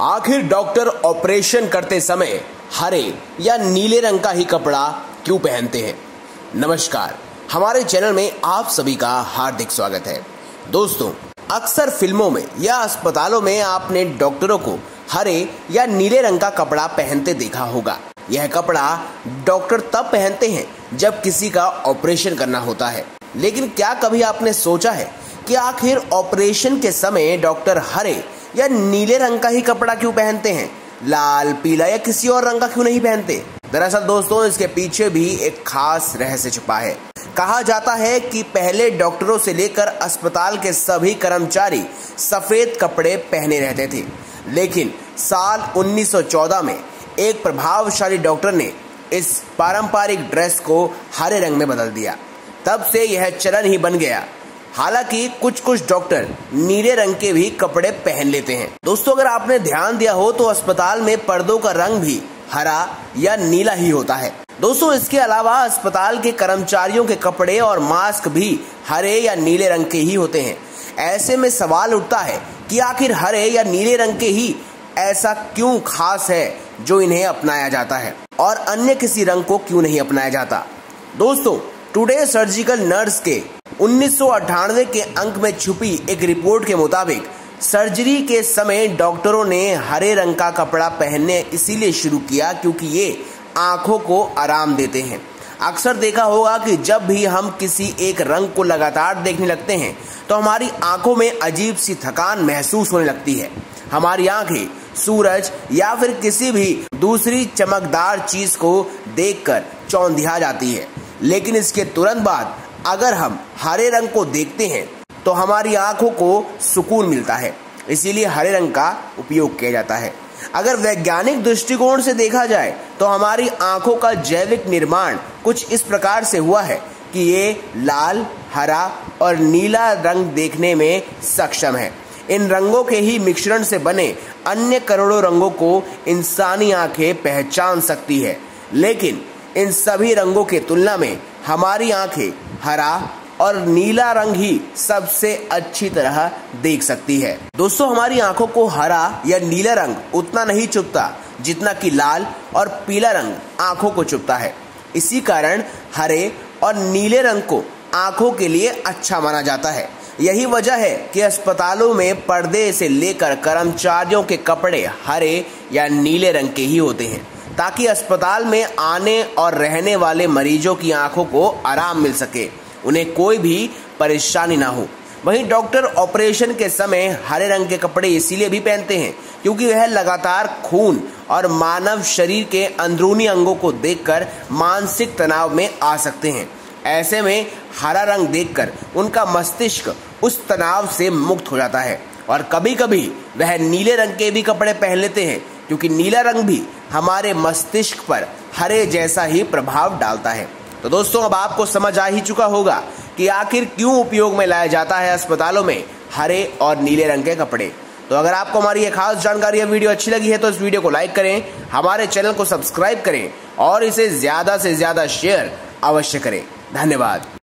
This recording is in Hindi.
आखिर डॉक्टर ऑपरेशन करते समय हरे या नीले रंग का ही कपड़ा क्यों पहनते हैं? नमस्कार, हमारे चैनल में आप सभी का हार्दिक स्वागत है। दोस्तों, अक्सर फिल्मों में या अस्पतालों में आपने डॉक्टरों को हरे या नीले रंग का कपड़ा पहनते देखा होगा। यह कपड़ा डॉक्टर तब पहनते हैं जब किसी का ऑपरेशन करना होता है। लेकिन क्या कभी आपने सोचा है कि आखिर ऑपरेशन के समय डॉक्टर हरे या नीले रंग का ही कपड़ा क्यों पहनते हैं? लाल, पीला या किसी और रंग का क्यों नहीं पहनते? दरअसल दोस्तों, इसके पीछे भी एक खास रहस्य छुपा है। कहा जाता है कि पहले डॉक्टरों से लेकर अस्पताल के सभी कर्मचारी सफेद कपड़े पहने रहते थे, लेकिन साल 1914 में एक प्रभावशाली डॉक्टर ने इस पारंपरिक ड्रेस को हरे रंग में बदल दिया। तब से यह चलन ही बन गया। हालांकि कुछ डॉक्टर नीले रंग के भी कपड़े पहन लेते हैं। दोस्तों, अगर आपने ध्यान दिया हो तो अस्पताल में पर्दों का रंग भी हरा या नीला ही होता है। दोस्तों, इसके अलावा अस्पताल के कर्मचारियों के कपड़े और मास्क भी हरे या नीले रंग के ही होते हैं। ऐसे में सवाल उठता है कि आखिर हरे या नीले रंग के ही ऐसा क्यों खास है जो इन्हें अपनाया जाता है और अन्य किसी रंग को क्यों नहीं अपनाया जाता? दोस्तों, टुडे सर्जिकल नर्स के 1998 के अंक में छुपी एक रिपोर्ट के मुताबिक सर्जरी के समय डॉक्टरों ने हरे रंग का कपड़ा पहनने इसीलिए शुरू किया क्योंकि ये आंखों को आराम देते हैं। अक्सर देखा होगा कि जब भी हम किसी एक रंग को लगातार देखने लगते हैं तो हमारी आंखों में अजीब सी थकान महसूस होने लगती है। हमारी आंखें सूरज या फिर किसी भी दूसरी चमकदार चीज को देखकर चौंधिया जाती है। लेकिन इसके तुरंत बाद अगर हम हरे रंग को देखते हैं तो हमारी आंखों को सुकून मिलता है। इसीलिए हरे रंग का उपयोग किया जाता है। अगर वैज्ञानिक दृष्टिकोण से देखा जाए तो हमारी आंखों का जैविक निर्माण कुछ इस प्रकार से हुआ है कि ये लाल, हरा और नीला रंग देखने में सक्षम है। इन रंगों के ही मिश्रण से बने अन्य करोड़ों रंगों को इंसानी आंखें पहचान सकती है, लेकिन इन सभी रंगों के तुलना में हमारी आंखें हरा और नीला रंग ही सबसे अच्छी तरह देख सकती है। दोस्तों, हमारी आंखों को हरा या नीला रंग उतना नहीं चुभता जितना कि लाल और पीला रंग आंखों को चुभता है। इसी कारण हरे और नीले रंग को आंखों के लिए अच्छा माना जाता है। यही वजह है कि अस्पतालों में पर्दे से लेकर कर्मचारियों के कपड़े हरे या नीले रंग के ही होते हैं, ताकि अस्पताल में आने और रहने वाले मरीजों की आंखों को आराम मिल सके, उन्हें कोई भी परेशानी ना हो। वहीं डॉक्टर ऑपरेशन के समय हरे रंग के कपड़े इसीलिए भी पहनते हैं क्योंकि वह लगातार खून और मानव शरीर के अंदरूनी अंगों को देखकर मानसिक तनाव में आ सकते हैं। ऐसे में हरा रंग देखकर उनका मस्तिष्क उस तनाव से मुक्त हो जाता है और कभी कभी वह नीले रंग के भी कपड़े पहन लेते हैं क्योंकि नीला रंग भी हमारे मस्तिष्क पर हरे जैसा ही प्रभाव डालता है। तो दोस्तों, अब आपको समझ आ ही चुका होगा कि आखिर क्यों उपयोग में लाया जाता है अस्पतालों में हरे और नीले रंग के कपड़े। तो अगर आपको हमारी ये खास जानकारी या वीडियो अच्छी लगी है तो इस वीडियो को लाइक करें, हमारे चैनल को सब्सक्राइब करें और इसे ज्यादा से ज्यादा शेयर अवश्य करें। धन्यवाद।